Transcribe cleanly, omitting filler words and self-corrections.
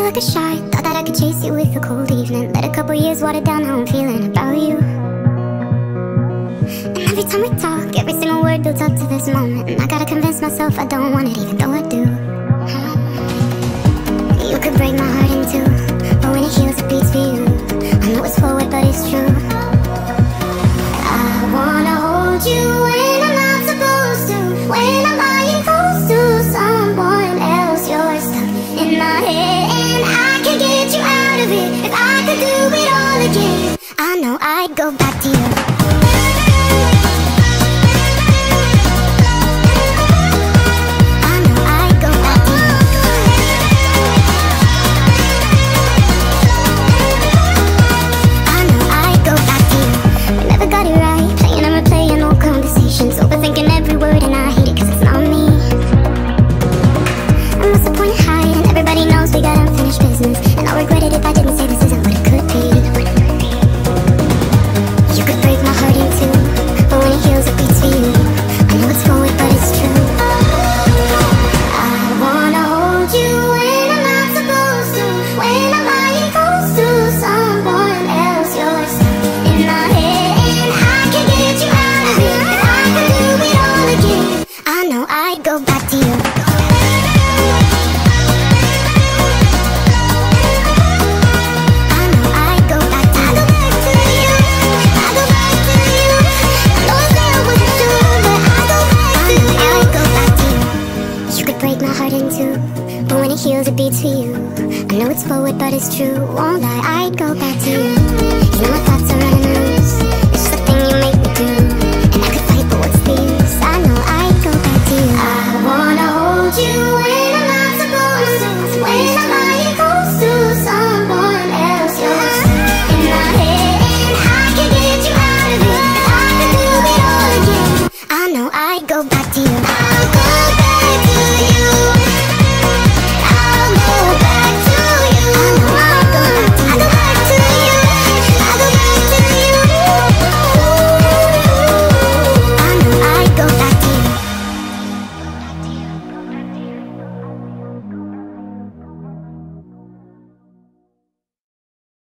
like a shot. Thought that I could chase you with a cold evening. Let a couple years water down how I'm feeling about you. And every time we talk, every single word builds up to this moment. And I gotta convince myself I don't want it, even though I do. You could break my heart in two, but when it heals it beats for you. I know it's forward but it's true. I wanna hold you when I'm not supposed to. When I'm lying close to someone else, you're stuck in my head, and I can get you out of it. If I could do it all again, I know I'd go back to you. Overthinking every word and I hate it cause it's not me. And what's the point of hiding? Everybody knows we got unfinished business, and I'll regret it if I didn't say this isn't what it could be. You could break my heart in two, but when it heals it beats for you. I know it's forward but it's true. I wanna hold you when I'm not supposed to. When I'm lying close to someone else, you're stuck in my head, and I can get you out of it. I know I'd go back to you. I know I'd go back to you. I go back to you. I go back to you. I know it's there wasn't true, but I go back to you. You could break my heart in two, but when it heals it beats for you. I know it's forward but it's true, won't lie, I'd go back.